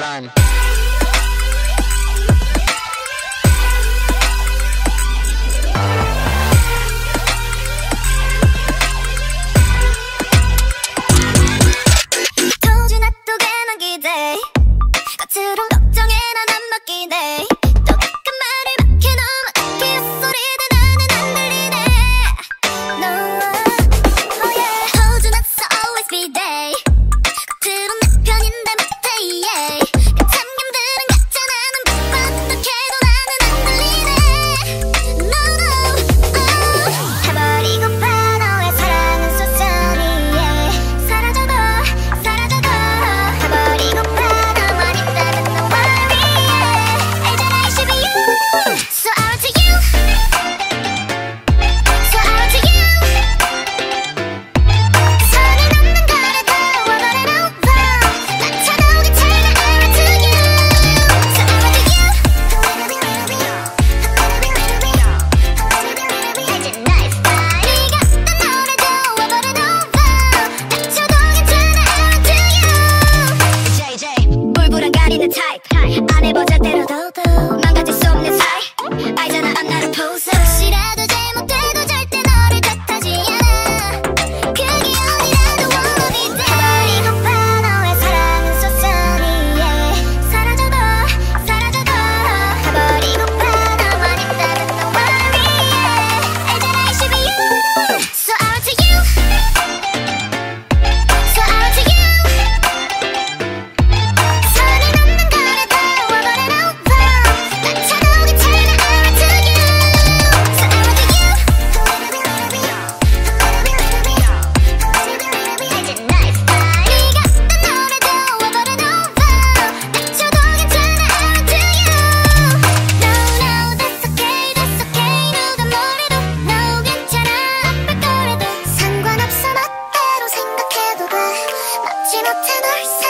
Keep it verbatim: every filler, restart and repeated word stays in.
run. 도주 놔도 괜한 기대 겉으론 걱정에 난 안 맡기네 또 가끔 말을 막 해놓으면 그 소리들 나는 안 들리네 No, oh yeah 도주 놨어 always be there 겉으론 내 편인데 못해 yeah 그 참견들은 가짜나 난 어떡해도 나는 안 들리네 No, no, oh 해버리고파 너의 사랑은 쏘쏘니 yeah 사라져도 사라져도 해버리고파 너만 있다면 no worry yeah 알잖아 it should be you So out to you So out to you 손을 넘는 거를 다 over and over 맞춰도 괜찮아 out to you So out to you 알지 나의 스타일이 같던 노래도 over and over 맞춰도 괜찮아 out to you 제이 제이 물불안 가리는 타입 안 해보자 때려도 망가질 수 없는 사이 알잖아 I'm not a poser 혹시라도 잘못해도 절대 너를 탓하지 않아 그게 아니라도 wanna be there 해버리고파 너의 사랑은 쏘쏘니 yeah 사라져도 사라져도 해버리고파 너만 있다면 no worry yeah 알잖아 it should be you So out to you So out to you 손을 넘는 거를 다 over and over 맞춰도 괜찮아 out to you So out to you 알지 나의 스타일이 같던 노래도 over and over 맞춰도 괜찮아 out to you No, no, that's okay, that's okay 누가 뭐래도 No 괜찮아 아플 거라도 상관없어 멋대로 생각해도 돼 맞지 못해 널